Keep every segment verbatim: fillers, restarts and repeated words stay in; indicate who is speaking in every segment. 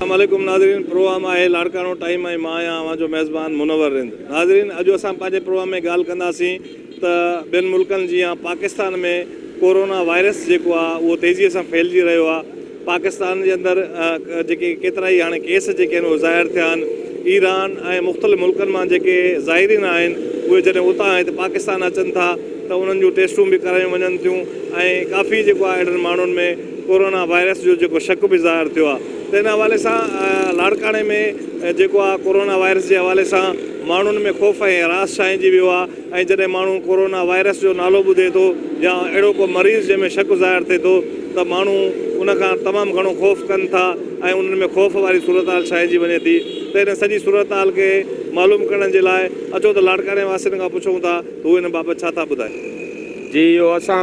Speaker 1: अस्सलामुअलैकुम नाज़रीन, प्रोग्राम आहे लाड़काणो टाइम ऐं मां आहियां अवां जो मेज़बान मुनव्वर रिंद। नाज़रीन, अॼु असां पंहिंजे प्रोग्राम में ॻाल्हि कंदासीं त ॿियनि मुल्कनि जीअं पाकिस्तान में कोरोना वायरस जेको आहे उहो तेज़ीअ सां फैलिजी रहियो आहे। पाकिस्तान जे अंदरि जेके केतिरा ई हाणे केस जेके आहिनि उहे ज़ाहिर थिया आहिनि। ईरान ऐं मुख़्तलिफ़ मुल्कनि मां जेके ज़ाइरीन आहिनि उहे जॾहिं उतां हिते पाकिस्तान अचनि था त उन्हनि जूं टेस्टूं बि करायूं वञनि थियूं ऐं काफ़ी जेको आहे अहिड़नि माण्हुनि में कोरोना वायरस जो जेको शक बि ज़ाहिर थियो आहे। त इन हवाले सां लाड़काणे में जेको आहे कोरोना वायरस जे हवाले सां माण्हुनि में ख़ौफ़ ऐं हरास छांइजी वियो आहे। ऐं जॾहिं माण्हू कोरोना वायरस जो नालो ॿुधे थो या अहिड़ो को मरीज़ जंहिंमें शक ज़ाहिर थिए थो त माण्हू उनखां तमामु घणो ख़ौफ़ कनि था ऐं उन्हनि में ख़ौफ़ वारी सूरत हाल छांइजी वञे थी। त इन सॼी सूरत हाल खे मालूम करण जे लाइ अचो त लाड़काणे वासियुनि खां पुछूं था त उहे हिन बाबति छा था ॿुधाइनि।
Speaker 2: जी, इहो असां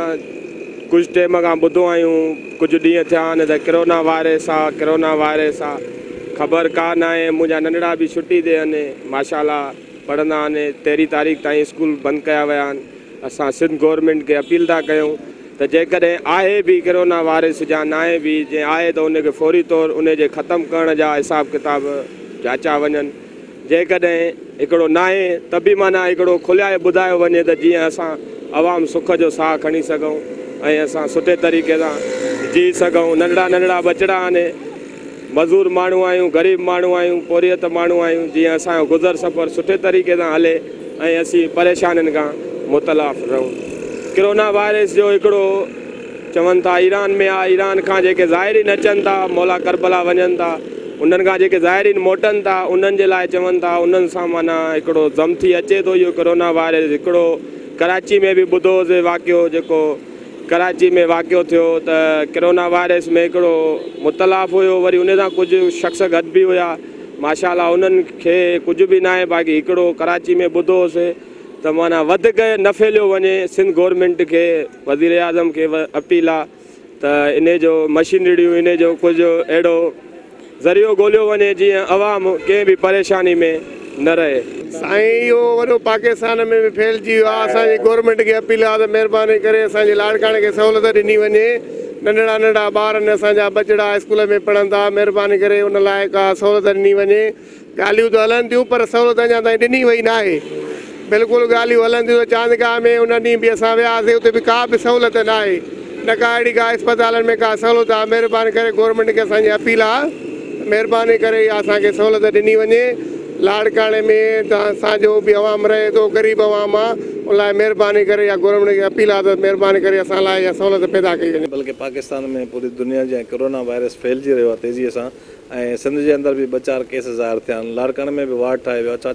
Speaker 2: कुझु टाइम खां ॿुधो आहियूं, कुझु ॾींहं थिया आहिनि त कोरोना वायरस आहे कोरोना वायरस आहे ख़बर कान आहे। मुंहिंजा नंढड़ा बि छुटी ते आहिनि, माशाल्लाह पढ़ंदा आहिनि। तेरहीं तारीख़ ताईं स्कूल बंदि कया विया आहिनि। असां सिंध गवर्नमेंट खे अपील था कयूं त जेकॾहिं आहे बि कोरोना वायरस या न आहे बि, जंहिं आहे त उनखे फौरी तौरु उनजे ख़तमु करण जा हिसाब किताब जाचा वञनि। जेकॾहिं हिकिड़ो न आहे त बि माना हिकिड़ो खुलियाए ॿुधायो वञे त जीअं असां आवाम सुख जो साह खणी सघूं ऐं असां सुठे तरीक़े सां जी सघूं। नंढड़ा नंढड़ा बचड़ा आहिनि, मज़दूर माण्हू आहियूं, ग़रीब माण्हू आहियूं, पोरियत माण्हू आहियूं, जीअं असांजो गुज़र सफ़र सुठे तरीक़े सां हले ऐं असीं परेशानियुनि खां मुतलाफ़ रहूं। कोरोना वायरस जो हिकिड़ो चवनि था ईरान में आहे। ईरान खां जेके ज़ाइरीन अचनि था मौला करबला वञनि था, उन्हनि खां जेके ज़ाइरीन मोटनि था उन्हनि जे लाइ चवनि था उन्हनि सां माना हिकिड़ो ज़म थी अचे थो इहो कोरोना वायरस। हिकिड़ो कराची में बि ॿुधोसीं वाक़ियो, जेको कराची में वाक़ियो थियो त कोरोना वायरस में हिकिड़ो मुतलाफ़ हुयो, वरी उन सां कुझु शख़्स गॾु बि हुया। माशाल्लाह उन्हनि खे कुझु बि न आहे, बाक़ी हिकिड़ो कराची में ॿुधोसीं त माना वधीक न फैलियो वञे। सिंध गवर्नमेंट खे, वज़ीर आज़म खे अपील आहे त इन जो मशीनरियूं इन जो कुझु अहिड़ो ज़रियो ॻोल्हियो वञे जीअं अवाम कंहिं बि परेशानी में न रहे।
Speaker 3: साईं, इहो वॾो पाकिस्तान में बि फैलिजी वियो आहे। असांजी गवर्नमेंट खे अपील आहे त महिरबानी करे असांजे लाड़काणे खे सहूलियत ॾिनी वञे। नंढड़ा नंढड़ा ॿार आहिनि असांजा बचड़ा स्कूल में पढ़नि था, महिरबानी करे उन लाइ का सहूलियत ॾिनी वञे। ॻाल्हियूं त हलनि थियूं पर सहूलियत अञा ताईं ॾिनी वई न आहे। बिल्कुलु ॻाल्हियूं हलनि थियूं त चांदगाह में उन ॾींहुं बि असां वियासीं, उते बि का बि सहूलियत न आहे, न का अहिड़ी का अस्पतालनि में का सहूलियत आहे। महिरबानी करे गवर्नमेंट खे असांजी अपील आहे, महिरबानी करे इहा असांखे सहूलियत ॾिनी वञे। लाड़काणे में त असांजो बि अवाम रहे थो, ग़रीब अवाम आहे, उन लाइ महिरबानी करे इहा गवर्नमेंट खे अपील आहे त महिरबानी करे असां लाइ इहा सहूलियत पैदा कई वञे।
Speaker 1: बल्कि पाकिस्तान में पूरी दुनिया जे कोरोना वायरस फैलिजी रहियो आहे तेज़ीअ सां ऐं सिंध जे अंदरि बि ॿ चारि केस ज़ाहिर थिया आहिनि। लाड़काणे में बि वार्ड ठाहे वियो आहे, छा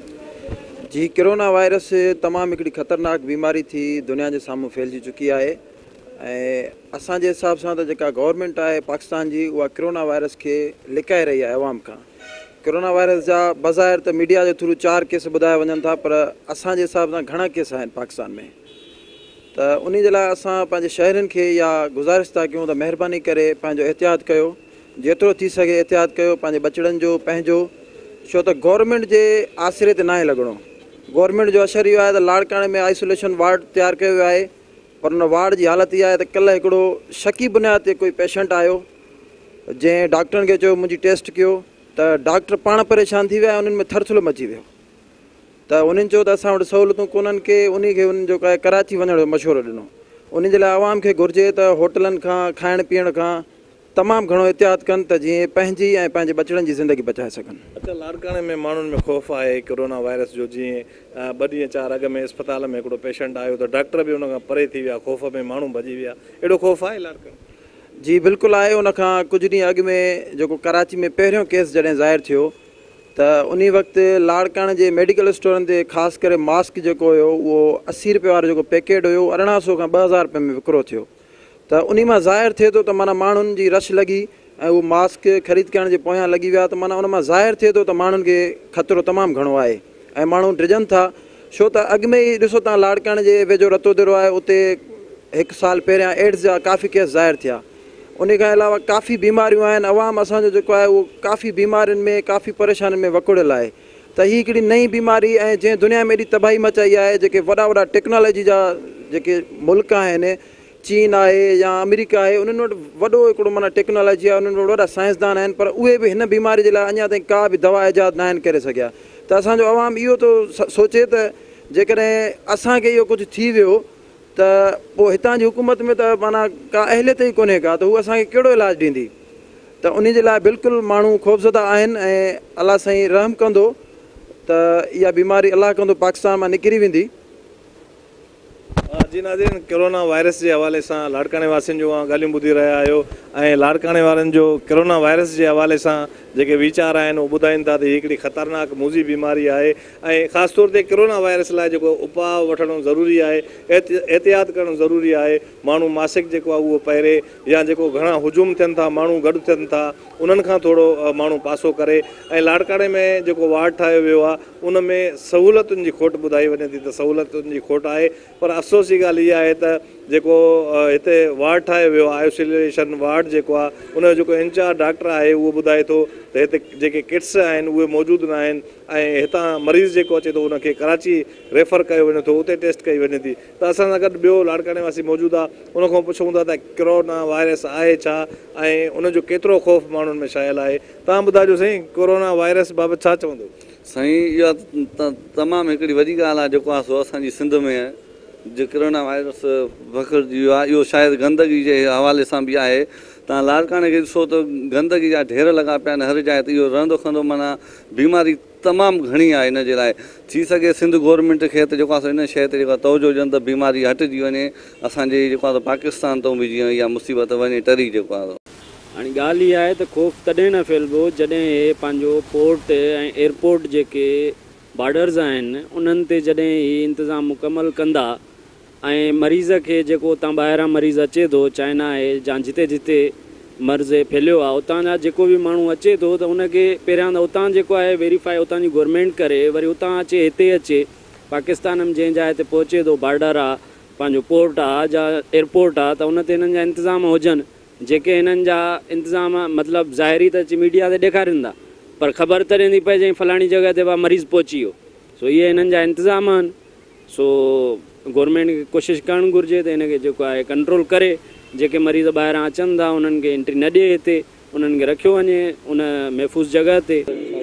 Speaker 1: चवंदो?
Speaker 4: जी, कोरोना वायरस तमामु हिकिड़ी ख़तरनाक बीमारी थी दुनिया जे साम्हूं फैलिजी चुकी आहे ऐं असांजे हिसाब सां त जेका गवर्नमेंट आहे पाकिस्तान जी, उहा कोरोना वायरस खे लिकाए रही आहे अवाम खां। कोरोना वायरस जा बज़ाहिर त मीडिया जे थ्रू चारि केस ॿुधाया वञनि था, पर असांजे हिसाब सां घणा केस आहिनि पाकिस्तान में। त उन जे लाइ असां पंहिंजे शहरनि खे इहा गुज़ारिश था कयूं त महिरबानी करे पंहिंजो एहतियात कयो, जेतिरो थी सघे एहतियात कयो पंहिंजे बचड़नि जो, पंहिंजो। छो त गवर्नमेंट जे आसिरे ते न आहे लॻणो। गवर्नमेंट जो असरु इहो आहे त लाड़काणे में आइसोलेशन वार्ड तयारु कयो वियो आहे, पर उन वार्ड जी हालत इहा आहे त कल्ह हिकिड़ो शकी बुनियाद ते कोई पेशेंट आयो, जंहिं डॉक्टरनि खे चयो मुंहिंजी टेस्ट कयो, त डॉक्टर पाण परेशान थी विया, उन्हनि में थरथुलो मची वियो। त उन्हनि चयो त असां वटि सहूलियतूं कोन्हनि के उन खे उन्हनि जो कराची वञण जो मशवरो ॾिनो। उन जे लाइ आवाम खे घुरिजे त होटलनि खां खाइण पीअण खां तमामु घणो एहतियात कनि त जीअं पंहिंजी ऐं पंहिंजे बचड़नि जी ज़िंदगी बचाए सघनि।
Speaker 1: अच्छा, लाड़काणे में माण्हुनि में ख़ौफ़ आहे कोरोना वायरस जो। जीअं ॿ ॾींहं चारि अॻु में अस्पताल में हिकिड़ो पेशेंट आयो त डॉक्टर बि उन खां परे थी विया, ख़ौफ़ में माण्हू भॼी विया, अहिड़ो ख़ौफ़ आहे लाड़काणे?
Speaker 4: जी बिल्कुलु आहे। उन खां कुझु ॾींहं अॻु में जेको कराची में पहिरियों केस जॾहिं ज़ाहिर थियो त उन वक़्तु लाड़काणे जे मेडिकल स्टोरनि ते ख़ासि करे मास्क जेको हुयो उहो असी रुपए वारो जेको पैकेट हुयो अरिड़हं सौ खां ॿ हज़ार रुपए में विकिरो थियो। त उन मां ज़ाहिर थिए थो त माना माण्हुनि जी रश लॻी ऐं उहो मास्क ख़रीद करण जे पोयां लॻी विया, त माना उन मां ज़ाहिर थिए थो त माण्हुनि खे ख़तरो तमामु घणो आहे ऐं माण्हू डिॼनि था। छो त अॻु में ई ॾिसो तव्हां लाड़काणे जे वेझो रतोदिरो आहे, उते हिकु साल पहिरियां एड्स जा काफ़ी केस ज़ाहिर थिया। उन खां अलावा काफ़ी बीमारियूं आहिनि। अवाम असांजो जेको आहे उहो काफ़ी बीमारियुनि में काफ़ी परेशानियुनि में वकुड़ियल आहे। त हीअ हिकिड़ी नई बीमारी ऐं जंहिं दुनिया में एॾी तबाही मचाई आहे, जेके वॾा वॾा टेक्नोलॉजी जा जेके मुल्क आहिनि चीन आहे या अमेरिका आहे, उन्हनि वटि वॾो हिकिड़ो माना टेक्नोलॉजी आहे, उन्हनि वटि वॾा साइंसदान आहिनि, पर उहे बि हिन बीमारी जे लाइ अञा ताईं का बि दवा इजाद न आहिनि करे सघिया। त असांजो अवाम इहो थो सोचे त जेकॾहिं असांखे इहो कुझु थी वियो त पोइ हितां जी हुकूमत में त माना का अहलियत ई कोन्हे का, त हू असांखे कहिड़ो इलाजु ॾींदी। त उन जे लाइ बिल्कुलु माण्हू ख़ौफ़ज़दा आहिनि ऐं अलाह साईं रहम कंदो त इहा बीमारी अलाह कंदो पाकिस्तान मां निकिरी वेंदी।
Speaker 1: जी नाज़रीन, कोरोना वायरस जे हवाले सां लाड़काणे वासियुनि जो ॻाल्हियूं ॿुधी रहिया आहियो ऐं लाड़काणे वारनि जो कोरोना वायरस जे हवाले सां जेके वीचार आहिनि उहे ॿुधाइनि था त हीअ हिकिड़ी ख़तरनाक मूज़ी बीमारी आहे ऐं ख़ासि तौर ते कोरोना वायरस लाइ जेको उपाउ वठणु ज़रूरी आहे, एहतियात करणु ज़रूरी आहे। माण्हू मासिक जेको आहे उहो पहिरे या जेको घणा हुजूम थियनि था, माण्हू गॾु थियनि था, उन्हनि खां थोरो माण्हू पासो करे। ऐं लाड़काणे में जेको वार्ड ठाहियो वियो आहे उन में सहूलियतुनि जी खोट ॿुधाई वञे थी त सहूलियतुनि जी खोट आहे, पर अफ़सोस जी ॻाल्हि इहा आहे त जेको हिते वार्ड ठाहियो वियो आहे आइसोलेशन वार्ड जेको आहे, उनजो जेको इंचार्ज डॉक्टर आहे उहो ॿुधाए थो त हिते जेके किट्स आहिनि उहे मौजूदु न आहिनि ऐं हितां मरीज़ जेको अचे थो उनखे कराची रेफर कयो वञे थो, उते टेस्ट कई वञे थी। त असां सां गॾु ॿियो लाड़काणे वासी मौजूदु आहे, उनखां पुछूं था त कोरोना वायरस आहे छा ऐं उनजो केतिरो ख़ौफ़ माण्हुनि में छायल आहे। तव्हां ॿुधाइजो साईं, कोरोना वायरस बाबति छा चवंदो?
Speaker 5: साईं, इहा तमामु हिकिड़ी वॾी ॻाल्हि आहे जेको आहे सो असांजी सिंध में आहे। जो कोरोना वायरस वखिरजी वियो आहे, इहो शायदि गंदगी जे हवाले सां बि आहे। तव्हां लाड़काणे खे ॾिसो त गंदगी जा ढेर लॻा पिया आहिनि हर जाइ, त इहो रहंदो खंदो माना बीमारी तमामु घणी आहे। इन जे लाइ थी सघे सिंध गवर्नमेंट खे त जेको आहे हिन शइ ते जेको तवजो ॾियनि त बीमारी हटिजी वञे, असांजे जेको आहे पाकिस्तान तां बि जीअं इहा मुसीबत वञे टरी जेको आहे।
Speaker 6: हाणे ॻाल्हि इहा आहे त ख़ौफ़ तॾहिं न फैलिबो जॾहिं हे पंहिंजो पोर्ट ऐं एयरपोर्ट जेके बॉर्डर्स आहिनि उन्हनि ते जॾहिं हीअ इंतिज़ाम मुकमल कंदा ऐं मरीज़ खे जेको उतां ॿाहिरां मरीज़ अचे थो, चाइना आहे या जिते जिते मर्ज़ फैलियो आहे, उतां जा जेको बि माण्हू अचे थो त उनखे पहिरियां त उतां जेको आहे वेरीफाई उतां जी गवर्नमेंट करे, वरी उतां अचे हिते अचे पाकिस्तान में जंहिं जाइ ते पहुचे थो, बॉर्डर आहे, पंहिंजो पोर्ट आहे या एयरपोर्ट आहे, त उन ते हिननि जा इंतिज़ाम हुजनि। जेके हिननि जा इंतिज़ाम मतिलबु ज़ाहिरी त अची मीडिया ते ॾेखारींदा, पर ख़बर त रहंदी पए जंहिं फलाणी जॻह ते मरीज़ पहुची वियो। सो इहे हिननि जा इंतिज़ाम आहिनि। सो गवर्नमेंट खे कोशिशि करणु घुरिजे त हिनखे जेको आहे कंट्रोल करे, जेके मरीज़ ॿाहिरां अचनि था उन्हनि खे एंट्री न ॾिए, हिते उन्हनि खे रखियो वञे उन महफ़ूज़ जॻह ते।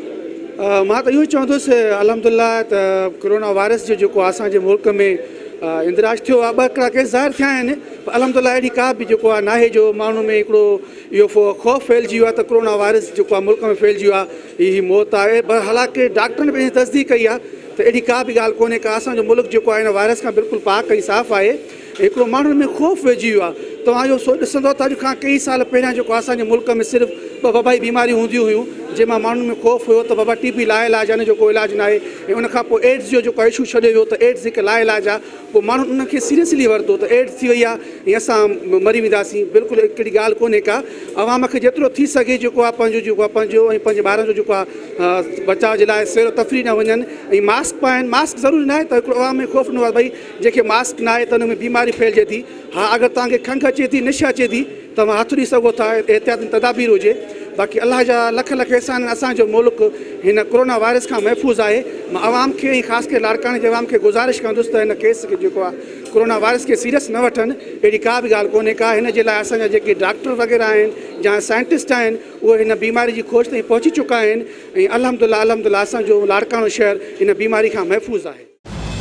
Speaker 7: मां त इहो ई चवंदुसि अल्हम्दुलिल्लाह त कोरोना वायरस जो जेको असांजे मुल्क में इंदिराज थियो आहे, ॿ हिकिड़ा केस ज़ाहिर थिया आहिनि, पर अल्हम्दुलिल्लाह अहिड़ी का बि जेको आहे नाहे जो माण्हू में हिकिड़ो इहो ख़ौफ़ फैलिजी वियो आहे त कोरोना वायरस जेको आहे मुल्क में फैलिजी वियो आहे, हीअ मौत आहे। पर हालांकि डॉक्टरनि पंहिंजी तस्दीक कई आहे त अहिड़ी का बि ॻाल्हि कोन्हे का, असांजो मुल्क जेको आहे हिन वायरस खां बिल्कुलु पाक ऐं साफ़ु आहे। हिकिड़ो माण्हुनि में ख़ौफ़ वेझी वियो आहे। तव्हां इहो सो ॾिसंदो त अॼु खां कई साल पहिरियां जेको असांजे मुल्क में सिर्फ़ु ॿ वबाई बीमारियूं हूंदियूं हुयूं, जंहिंमां माण्हुनि में ख़ौफ़ हुयो त बाबा टी बी लाइलाज आहे, हिन जो को इलाजु न आहे। ऐं उनखां पोइ एड्स जो जेको इशू छॾियो वियो त एड्स हिकु लाइलाज आहे, पोइ माण्हू उनखे सीरियसली वरितो त एड्स थी वई आहे ऐं असां मरी वेंदासीं। बिल्कुलु हिकिड़ी ॻाल्हि कोन्हे का। अवाम खे जेतिरो थी सघे जेको आहे पंहिंजो जेको आहे पंहिंजो ऐं पंहिंजे ॿारनि जो जेको आहे बचाव जे लाइ सैरो तफ़री न वञनि ऐं मास्क पाइनि। मास्क ज़रूरी न आहे त हिकिड़ो अवाम में ख़ौफ़ न आहे भई जंहिंखे मास्क न आहे त हुन में बीमारी फैलिजे थी। हा, अगरि तव्हांखे खंघि अचे थी, निश अचे थी, तव्हां हथु ॾेई सघो था, एहतियाती तदाबीर हुजे। बाक़ी अलाह जा लख लख एहसान, असांजो मुल्क हिन कोरोना वायरस खां महफ़ूज़ आहे। मां आवाम खे ऐं ख़ासि करे लाड़काणे जे आवाम खे गुज़ारिश कंदुसि त हिन केस खे जेको आहे कोरोना वायरस खे सीरियस न वठनि। अहिड़ी का बि ॻाल्हि कोन्हे का। हिन जे लाइ असांजा जेके डॉक्टर वग़ैरह आहिनि या साइंटिस्ट आहिनि उहे हिन बीमारी जी खोज ताईं पहुची चुका आहिनि ऐं अल्हम्दुलिल्लाह अल्हम्दुलिल्लाह असांजो लाड़काणो शहर हिन बीमारी खां महफ़ूज़ आहे।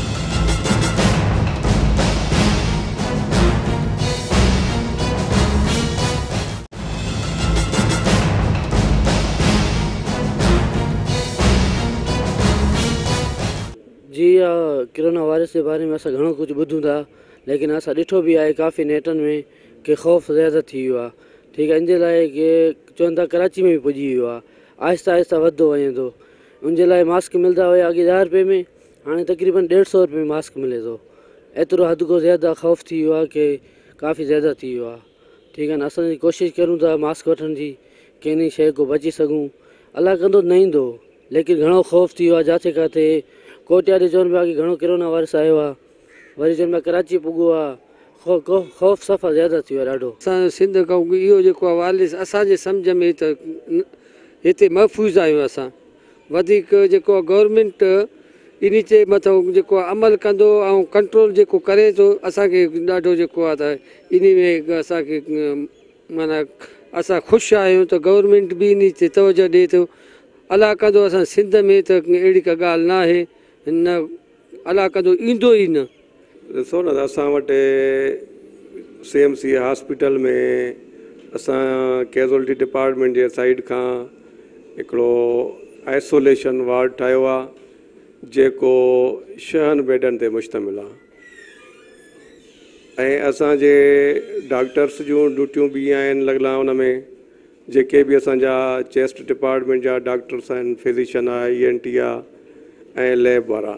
Speaker 6: जी कोरोना वायरस के बारे में असां घणो कुछ ॿुधूं था, लेकिन असां ॾिठो भी आहे काफ़ी नेटनि में कि ख़ौफ़ ज़्यादा थी वियो आहे। ठीकु आहे, इन जे लाइ कि चवनि था कराची में भी पुॼी वियो आहे, आहिस्ता आहिस्ता वधंदो वञे थो। उन जे लाइ मास्क मिलंदा हुया अॻे ॾह रुपए में, हाणे तक़रीबन ॾेढ सौ रुपए में मास्क मिले थो। एतिरो हद खां ज़्यादा ख़ौफ़ थी वियो आहे कि काफ़ी ज़्यादा थी वियो आहे। ठीकु आहे न, असां कोशिशि करूं था मास्क वठण जी कि इन शइ को बची सघूं। अलाह कंदो न ईंदो, लेकिन घणो ख़ौफ़ थी वियो आहे। जिते किथे कोटिया ते चवनि पिया कि घणो कोरोना वायरस आयो आहे, वरी चवनि पिया कराची पुॻो आहे। ख़ौफ़ सफ़ा ज़्यादा थी वियो आहे ॾाढो।
Speaker 8: असां सिंध खां इहो जेको आहे वायरस असांजे सम्झ में त हिते महफ़ूज़ आहियूं। असां वधीक जेको आहे गवर्नमेंट इन जे मथां जेको आहे अमल कंदो ऐं कंट्रोल जेको करे थो असांखे ॾाढो जेको आहे त इन में असांखे माना असां ख़ुशि आहियूं त गवर्नमेंट बि इन ते तवजो ॾिए थो। अलाह कंदो असां सिंध में त अहिड़ी का ॻाल्हि न आहे, न अलाह कंदो ईंदो ई न।
Speaker 9: ॾिसो न असां वटि सी एम सी हॉस्पिटल में असां कैज़ुअलिटी डिपार्टमेंट जे साइड खां हिकिड़ो आइसोलेशन वार्ड ठाहियो आहे जेको छहनि बेडनि ते मुश्तमिल आहे ऐं असांजे डॉक्टर्स जूं ड्यूटियूं बि आहिनि लॻियल उन में, जेके बि असांजा चेस्ट डिपार्टमेंट जा डॉक्टर्स आहिनि, फिज़िशियन आहे, ई एन टी आहे ऐं लैब वारा।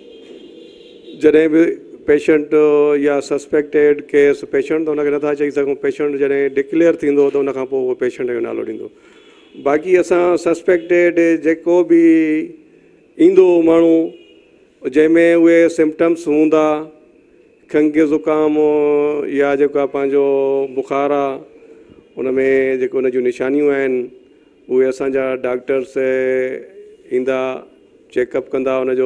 Speaker 9: जॾहिं बि पेशेंट या सस्पेक्टेड केस, पेशेंट त हुनखे नथा चई सघूं, पेशेंट जॾहिं डिक्लेयर थींदो त उनखां पोइ उहो पेशेंट जो नालो ॾींदो। बाक़ी असां सस्पेक्टेड जेको बि ईंदो माण्हू जंहिंमें उहे सिम्पटम्स हूंदा, खंघि ज़ुकाम या जेको आहे पंहिंजो बुखार आहे, उन में जेको उन जूं निशानियूं आहिनि उहे असांजा डॉक्टर्स ईंदा, चेकअप कंदा उनजो,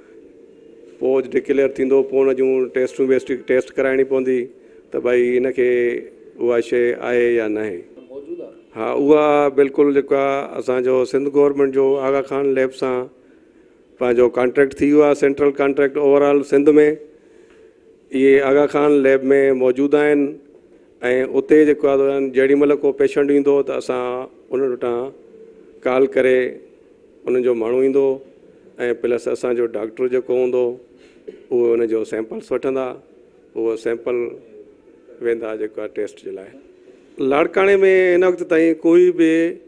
Speaker 9: पोइ डिक्लेयर थींदो, पोइ उन जूं टेस्टूं वेस्ट टेस्ट कराइणी पवंदी त भई इनखे उहा शइ आहे या न आहे। हा, उहा बिल्कुलु जेको आहे असांजो सिंध गवर्नमेंट जो आगा खान लैब सां पंहिंजो कॉन्ट्रैक्ट थी वियो आहे, सेंट्रल कॉन्ट्रैक्ट ओवरऑल सिंध में। इहे आगा खान लैब में मौजूदु आहिनि ऐं उते जेको आहे जेॾी महिल को पेशेंट ईंदो त असां उन वटां कॉल करे उन जो माण्हू ईंदो ऐं प्लस असांजो डॉक्टर जेको हूंदो उहो उनजो सैंपल्स वठंदा, उहो सैंपल वेंदा जेको आहे टेस्ट जे लाइ। लाड़काणे में हिन वक़्तु ताईं कोई बि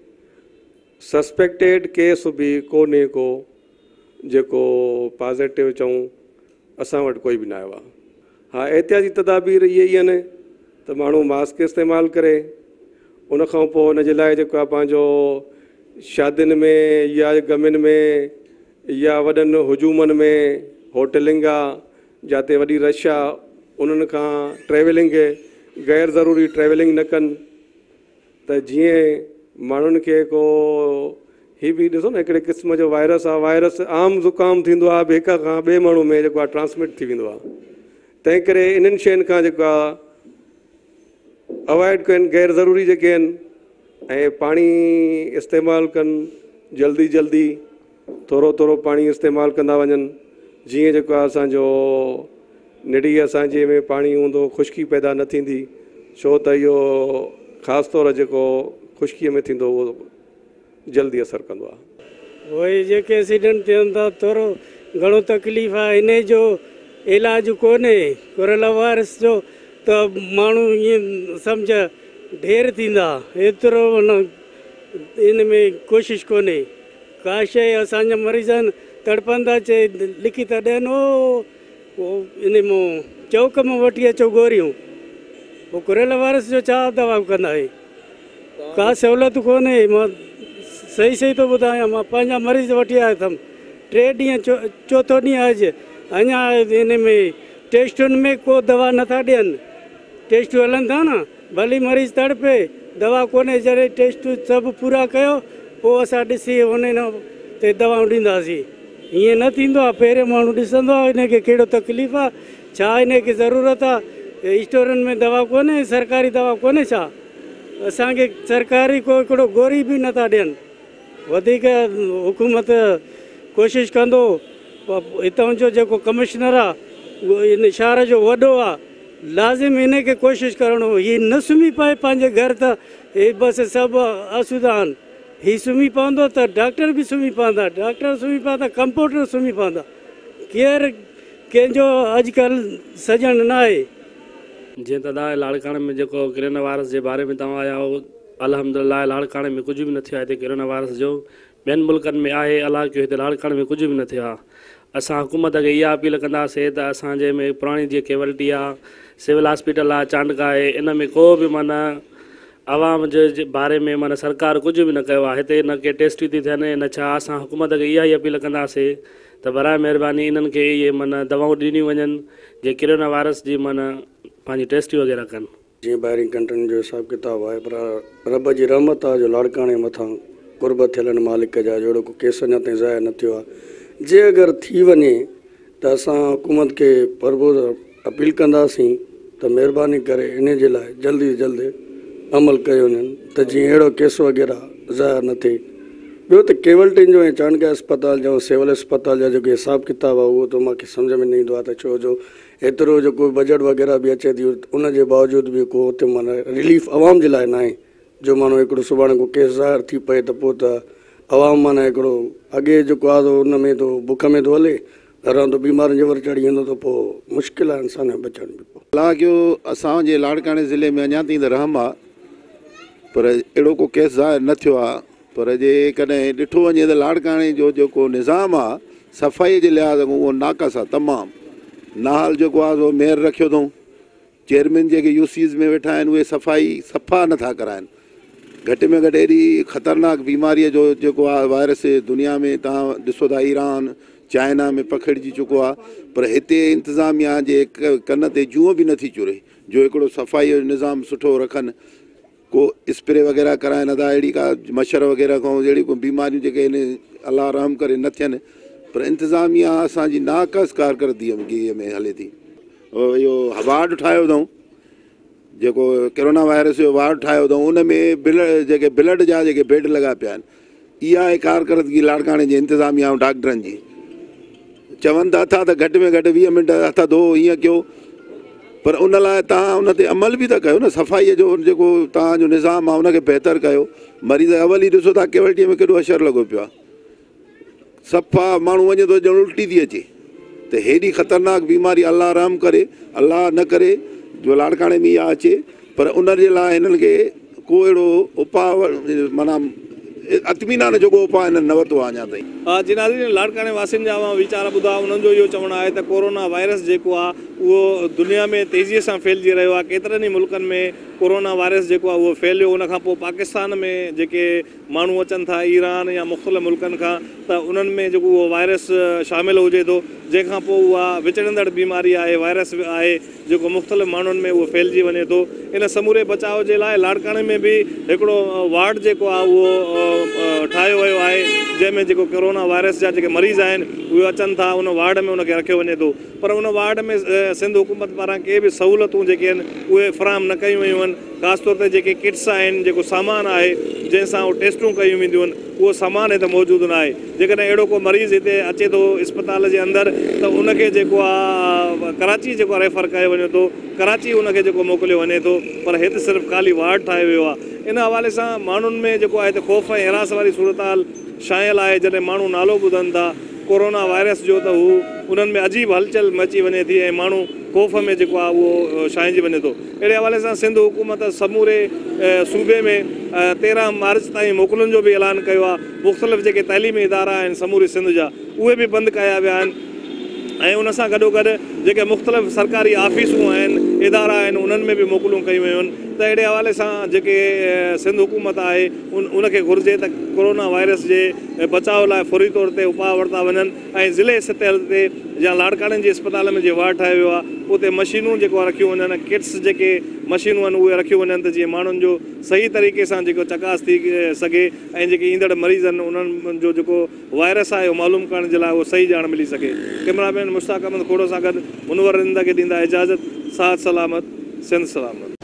Speaker 9: सस्पेक्टेड केस बि कोन्हे को जेको पॉज़िटिव चऊं, असां वटि कोई बि न आयो आहे। हा, एहतियाती तदाबीर इहे ई आहिनि त माण्हू मास्क इस्तेमालु करे, उनखां पोइ हुनजे लाइ जेको आहे पंहिंजो शादियुनि में या गमियुनि में या वॾनि हुजूमनि में होटलिंग आहे, जिते वॾी रश आहे, उन्हनि खां ट्रेवलिंग गैर ज़रूरी ट्रेवलिंग न कनि त जीअं माण्हुनि खे को ही बि ॾिसो न हिकिड़े क़िस्म जो वायरस आहे, वायरस आम ज़ुकाम थींदो आहे, ॿिए खां ॿिए माण्हू में जेको आहे ट्रांसमिट थी वेंदो आहे। तंहिं करे इन्हनि शयुनि खां जेको आहे अवॉइड कनि, गैर ज़रूरी जेके आहिनि, ऐं पाणी इस्तेमालु कनि, जल्दी जल्दी थोरो थोरो पाणी इस्तेमालु कंदा वञनि, जीअं जेको आहे असांजो निड़ी असांजे में पाणी हूंदो, ख़ुश्की पैदा न थींदी, छो त इहो ख़ासि तौर जेको ख़ुश्कीअ में थींदो उहो जल्दी असरु कंदो आहे।
Speaker 10: उहे जेके एक्सीडेंट थियनि था, थोरो घणो तकलीफ़ आहे, इन जो इलाजु कोन्हे कोरोना वायरस जो, त माण्हू ईअं सम्झ ढेर थींदा, एतिरो न इन में कोशिशि कोन्हे। का शइ असांजा मरीज़नि तड़पंदा, चए लिखी था ॾियनि, उहो इन मां चौक मां वठी अचो गोरियूं, पोइ कोरोना वायरस जो छा दवा कंदा आहिनि? का सहूलियत कोन्हे। मां सही सही थो ॿुधायां, मां पंहिंजा मरीज़ वठी आयो अथमि, टे ॾींहं चो चोथों ॾींहुं अॼु अञा इन में टेस्टुनि में को दवा नथा ॾियनि। टेस्टूं हलनि था न, भली मरीज़ तड़पे, दवा कोन्हे, जॾहिं टेस्टूं सभु पूरा कयो पोइ असां ॾिसी हुन ते दवाऊं ॾींदासीं। हीअं न थींदो आहे, पहिरियों माण्हू ॾिसंदो आहे हिनखे कहिड़ो तकलीफ़ आहे, छा हिनखे ज़रूरत आहे, स्टोरनि में दवा कोन्हे, सरकारी दवा कोन्हे छा? असांखे सरकारी को हिकिड़ो गोरी बि नथा ॾियनि। वधीक हुकूमत कोशिशि कंदो, हितां जो जेको कमिश्नर आहे इन शहर जो वॾो आहे, लाज़िम हिनखे कोशिशि करिणो, हीअ न सुम्ही पए पंहिंजे घर, त हे बसि सभु असुविधा आहिनि। हीअ सुम्ही पवंदो त डॉक्टर बि सुम्ही पवंदा, डॉक्टर सुम्ही पवंदा, कंपाउंडर सुम्ही पवंदा, केरु कंहिंजो अॼुकल्ह सॼण न आहे।
Speaker 6: जीअं त लाड़काणे में जेको कोरोना वायरस जे बारे में तव्हां आया हो, अल्हम्दुलिल्लाह लाड़काणे में कुझु बि न थियो आहे हिते कोरोना वायरस जो। ॿियनि मुल्कनि में आहे, अलाह कयो, हिते लाड़काणे में कुझु बि न थियो आहे। असां हुकूमत खे इहा अपील कंदासीं त असांजे में पुराणी जीअं केवलिटी आहे, सिविल हॉस्पिटल आहे, चांडका आहे, इन में को बि माना आवाम जे बारे में माना सरकार कुझु बि न कयो आहे। हिते न के टेस्टियूं थी थियनि न छा। असां हुकूमत खे इहा ई अपील कंदासीं त बराए महिरबानी इन्हनि खे इहे माना दवाऊं ॾिनियूं वञनि, जे कोरोना वायरस जी माना पंहिंजी टेस्टियूं वग़ैरह कनि।
Speaker 11: जीअं ॿाहिरीं कंट्रियुनि जो हिसाबु किताबु आहे, पर रब जी रहमत आहे जो लाड़काणे मथां कुर्ब थियल मालिक जा, जहिड़ो को केस अञा ताईं ज़ाहिर न थियो आहे। जे अगरि थी वञे त असां हुकूमत खे परबोज़ अपील कंदासीं त महिरबानी करे इन जे लाइ जल्दी जल्दी अमल कयो वञनि त जीअं अहिड़ो केस वग़ैरह ज़ाहिर न थिए। ॿियो त केवलटिन जो ऐं चाणक्य अस्पताल जो सिविल अस्पताल जा जेके हिसाब किताब आहे उहो त मूंखे सम्झ में न ईंदो आहे त छो जो एतिरो जेको बजट वग़ैरह बि अचे थी उन जे बावजूदि बि को हुते माना रिलीफ आवाम जे लाइ न आहे। जो माण्हू हिकिड़ो सुभाणे को केस ज़ाहिर थी पए त पोइ त आवाम माना हिकिड़ो अॻे जेको आहे उन में तो बुख में थो हले रहंदो बीमारियुनि जे वर चढ़ी वेंदो त पोइ मुश्किल आहे इंसान बचण बि।
Speaker 12: हालांकि असांजे लाड़काणे ज़िले में अञा ताईं त रहम आहे पर अहिड़ो को केस ज़ाहिर न थियो आहे। पर जे कॾहिं ॾिठो वञे त लाड़काणे जो जेको निज़ाम आहे सफ़ाईअ जे लिहाज़ खां उहो नाक़स आहे तमामु। नाल जेको आहे सो मेयर रखियो अथऊं, चेयरमैन जेके यूसीज़ में वेठा आहिनि उहे सफ़ाई सफ़ा नथा कराइनि। घटि में घटि एॾी ख़तरनाक बीमारीअ जो जेको आहे वायरस दुनिया में तव्हां ॾिसो था ईरान चाइना में पखिड़िजी चुको आहे, पर हिते इंतिज़ामिया जे कन ते जूअं बि नथी चुरे जो हिकिड़ो सफ़ाई जो निज़ाम सुठो रखनि, को स्प्रे वग़ैरह कराइनि अदा अहिड़ी का मच्छर वग़ैरह खां अहिड़ी को बीमारियूं जेके आहिनि अलाह रहम करे न थियनि। पर इंतिज़ामिया असांजी नाक़स कारकर्दगीअ में हले थी। इहो वार्ड ठाहियो अथऊं जेको कोरोना वायरस जो वार्ड ठाहियो अथऊं उन में ब्लड जेके ब्लड जा जेके बेड लॻा पिया आहिनि इहा आहे कारकर्दगी लाड़काणे जे इंतिज़ामिया ऐं डॉक्टरनि जी। चवनि था था त घटि में घटि वीह मिंट हथ धो हीअं कयो, पर उन लाइ तव्हां उन ते अमल बि था कयो न। सफ़ाईअ जो जेको तव्हांजो निज़ाम आहे उनखे बहितर कयो। मरीज़ अवल ई ॾिसो था केवलटीअ में केॾो असरु लॻो पियो आहे, सफ़ा माण्हू वञे थो ॼण उल्टी थी अचे। त हेॾी ख़तरनाक बीमारी अलाह रहम करे अलाह न करे जो लाड़काणे में इहा अचे, पर उन जे लाइ हिननि खे को अहिड़ो उपाउ माना अतमीनान जेको उपाउ हिननि न वरितो आहे अञा ताईं।
Speaker 1: हा जी नाज़रीन, लाड़काणे वासियुनि जा वीचार ॿुधा। उन्हनि जो इहो चवणु आहे त कोरोना वायरस जेको आहे उहो दुनिया में तेज़ीअ सां फैलिजी रहियो आहे। केतिरनि ई मुल्कनि में कोरोना वायरस जेको आहे उहो फैलियो। उनखां पोइ पाकिस्तान में जेके माण्हू अचनि था ईरान या मुख़्तलिफ़ मुल्कनि खां, त उन्हनि में जेको उहो वायरस शामिलु हुजे थो, जंहिंखां पोइ उहा विचड़ंदड़ बीमारी आहे, वायरस आहे जेको मुख़्तलिफ़ माण्हुनि में उहो फैलिजी वञे थो। इन समूरे बचाव जे लाइ लाड़काणे में बि हिकिड़ो वार्ड जेको आहे उहो ठाहियो वियो आहे, जंहिंमें जेको कोरोना वायरस जा जेके मरीज़ आहिनि उहे अचनि था उन वार्ड में उनखे रखियो वञे थो। पर उन वार्ड में सिंध हुकूमत पारां के बि सहूलियतूं जेके आहिनि उहे फ़राहम न कयूं वयूं आहिनि। ख़ासि तौर ते जेके किट्स आहिनि, जेको सामान आहे जंहिंसां उहे टेस्टूं कयूं वेंदियूं आहिनि, उहो सामान हिते मौजूदु न आहे। जेकॾहिं अहिड़ो को मरीज़ हिते अचे थो इस्पताल जे अंदरि त उनखे जेको आहे कराची जेको आहे रेफर कयो वञे थो, कराची उनखे जेको मोकिलियो वञे थो। पर हिते सिर्फ़ु ख़ाली वार्ड ठाहियो वियो आहे। इन हवाले सां माण्हुनि में जेको आहे हिते ख़ौफ़ ऐं हिरास वारी सूरत हाल शाइल आहे। जॾहिं माण्हू नालो ॿुधनि था कोरोना वायरस जो त हू उन्हनि में अजीब हलचल मची वञे थी ऐं माण्हू ख़ौफ़ में जेको आहे उहो छांइजी वञे थो। अहिड़े हवाले सां सिंध हुकूमत समूरे सूबे में तेरहं मार्च ताईं मोकलुनि जो बि ऐलान कयो आहे। मुख़्तलिफ़ जेके तइलीमी इदारा आहिनि समूरे सिंध जा उहे बि बंदि कया विया आहिनि ऐं उन सां गॾोगॾु जेके मुख़्तलिफ़ सरकारी ऑफिसूं आहिनि इदारा आहिनि उन्हनि में बि मोकलूं कयूं वियूं आहिनि। त अहिड़े हवाले सां जेके सिंध हुकूमत आहे उन उनखे घुरिजे त कोरोना वायरस जे बचाव लाइ फौरी तौर ते उपाउ वरिता वञनि ऐं ज़िले सतह ते या लाड़काणनि जे अस्पताल में जीअं वार्ड ठाहियो वियो आहे उते मशीनूं जेको आहे रखियूं वञनि, किट्स जेके मशीनूं आहिनि उहे रखियूं वञनि त जीअं माण्हुनि जो सही तरीक़े सां जेको चकास थी सघे ऐं जेके ईंदड़ मरीज़ आहिनि उन्हनि जो जेको वायरस आहे उहो मालूम करण जे लाइ उहो सही ॼाण मिली सघे। कैमरामैन मुश्ताक अहमद खोड़ो सां गॾु मुनवर रिंदा खे ॾींदा इजाज़त। साथ सलामत, सिंध सलामत।